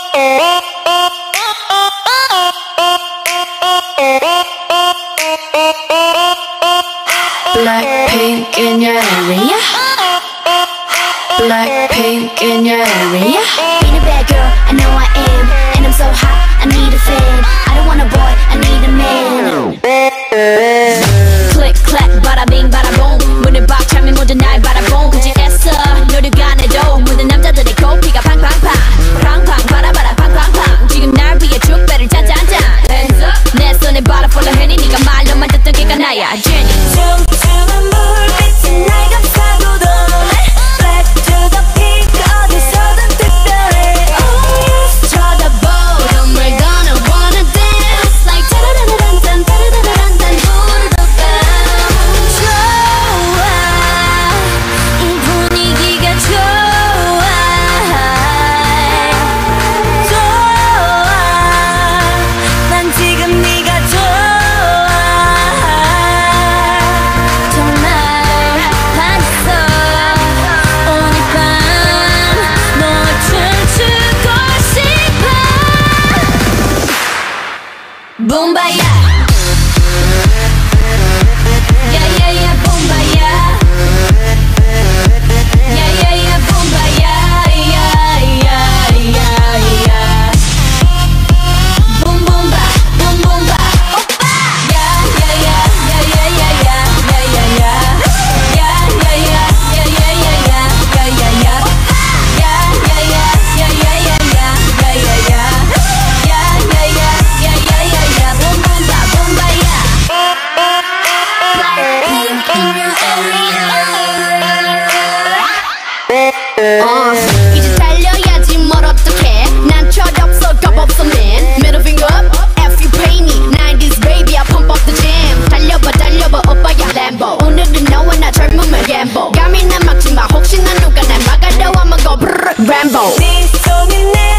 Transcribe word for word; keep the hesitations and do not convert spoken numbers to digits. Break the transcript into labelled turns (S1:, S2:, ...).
S1: Blackpink in your area. Blackpink in your area.
S2: Being a bad girl, I know I am. And I'm so hot, I need a fan. I don't want a boy, I need a man. Click, clack, bada bing, bada boom. 문을 박차면 모두 날 바라본 굳이 애써 노력 안 해도 모든 남자들의 코피가 팡팡팡 팡팡 바라바라 팡팡팡 지금 날 위해 축배를 짠짠짠 Hands up 내 손에 바라 follow 해니 네가 말로만 듣던 걔가 나야 Jenny 퉁퉁한 물빛이 날 감싸고도 Black to the pink 어디서든 특별해 Oh yes 쳐다보 And we're gonna wanna dance Like 타라라란딴 타라라란딴 부르던 밤 좋아 이 분위기가 좋아 좋아 난 지금 네가 좋아 정말 반했어 오늘 밤 너와 춤추고 싶어 붐바야 Yeah yeah yeah 붐바야 Yeah yeah yeah 붐바야 Yeah yeah yeah yeah Boom boom ba boom boom ba 오빠 Yeah yeah yeah yeah yeah yeah yeah yeah yeah Yeah yeah yeah yeah yeah yeah yeah yeah yeah yeah Yeah yeah yeah yeah yeah yeah yeah yeah yeah yeah Yeah yeah yeah yeah yeah yeah yeah Boom boom ba boom ba yeah Blackpink in your area 어, 이제 달려야지 뭘 어떡해 난 철없어 겁없어 man Middle finger up, F you pay me 나인티즈 baby I pump up the jam 달려봐 달려봐 오빠야 Lambo 오늘은 너와 나 젊으면 gamble 감히 난 막지마 혹시나 누가 날 막으려 하면 go brrr Rambo 네 손이 내